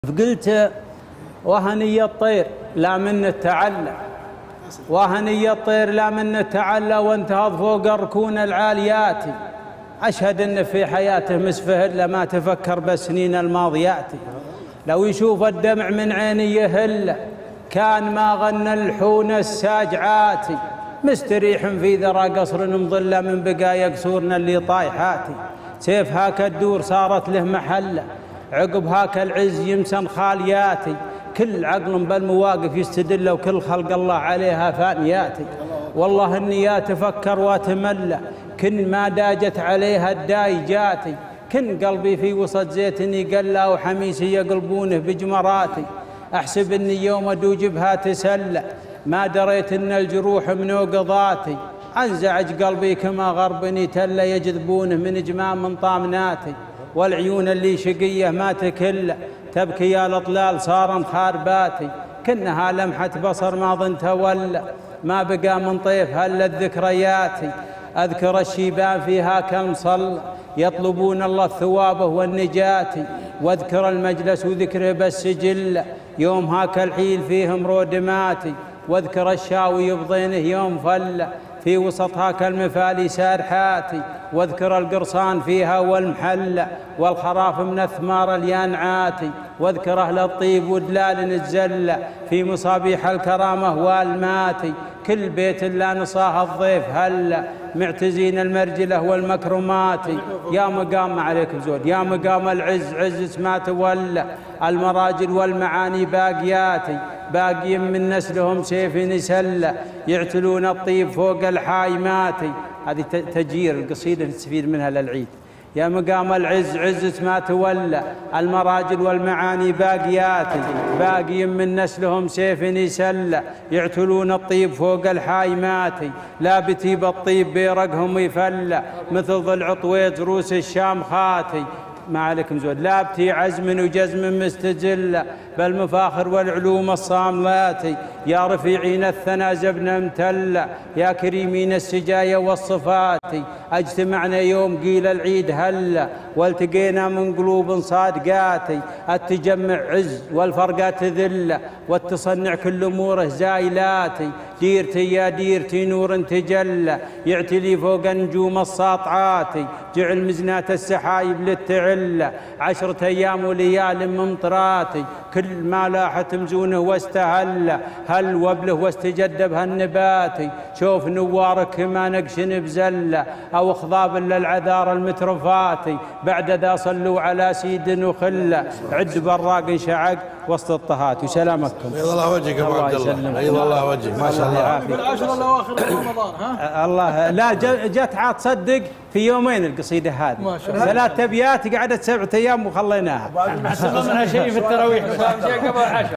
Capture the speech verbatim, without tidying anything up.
قلت وهني الطير لا من التعلى، وهني الطير لا من التعلى وانتهض فوق الركون العاليات. أشهد أن في حياته مسفهل لما تفكر بالسنين الماضيات. لو يشوف الدمع من عيني يهل كان ما غنى الحون الساجعات. مستريح في ذرى قصر مظلة من بقايا قصورنا اللي طايحاتي. سيف هاك الدور صارت له محله، عقب هاك العز يمسن خالياتي. كل عقل بالمواقف يستدل وكل خلق الله عليها فانياتي. والله اني يا تفكر واتملى كن ما داجت عليها الدايجاتي. كن قلبي في وسط زيتني قلى وحميسي يقلبونه بجمراتي. احسب اني يوم ادوجبها تسلى ما دريت ان الجروح من وقضاتي. انزعج قلبي كما غربني تلى يجذبونه من جمام من طامناتي. والعيون اللي شقيه ما تكل تبكي يا الاطلال صارن خارباتي. كنها لمحه بصر ما ظن تولى ما بقى من طيف هل الذكرياتي. اذكر الشيبان فيها كم صلى يطلبون الله الثواب والنجاه. واذكر المجلس وذكره بالسجل يوم هاك الحيل فيهم رودماتي. واذكر الشاوي بضينه يوم فل في وسط هاك المفالي سارحاتي. واذكر القرصان فيها والمحلة والخراف من الثمار اليانعاتي. واذكر أهل الطيب ودلال الزلة في مصابيح الكرامة والماتي. كل بيت لا نصاه الضيف هلا معتزين المرجلة والمكرمات. يا مقام عليكم زود يا مقام العز عز ما تولى المراجل والمعاني باقياتي. باقي من نسلهم سيف نسلة يعتلون الطيب فوق الحايمات. هذه تجير القصيدة نستفيد منها للعيد. يا مقام العز عز ما تولى المراجل والمعاني باقياتي. باقي من نسلهم سيف يسلى يعتلون الطيب فوق الحايمات. لابتي بالطيب بيرقهم يفلى مثل ضلع طويت روس الشام خاتي. ما عليكم زود لابتي عزم وجزم مستجلة بالمفاخر والعلوم الصاملاتي. يا رفيعين الثنا زبنا امتلة يا كريمين السجايا والصفات. اجتمعنا يوم قيل العيد هلا والتقينا من قلوب صادقاتي. التجمع عز والفرقات ذله والتصنع كل اموره زايلاتي. ديرتي يا ديرتي نور تجلى يعتلي فوق نجوم الساطعاتي. جعل مزنات السحايب للتعلة عشرة ايام وليال ممطراتي. كل ما لاحت مزونه واستهل هل وبله واستجد بهالنباتي. شوف نوارك ما نقشن بزله او خضاب للعذار المترفاتي. بعد ذا صلوا على سيد وخله عد براق شعق وسط الطهات. وسلامتكم. بيض الله وجهك ابو عبد الله. بيض الله وجهك ما شاء الله. بالعشر الاواخر من رمضان ها؟ الله لا جت عاد تصدق في يومين القصيده هذه ما شاء الله. ثلاث ابيات قعدت سبعة ايام وخليناها. منها شيء في التراويح شيء قبل العشاء.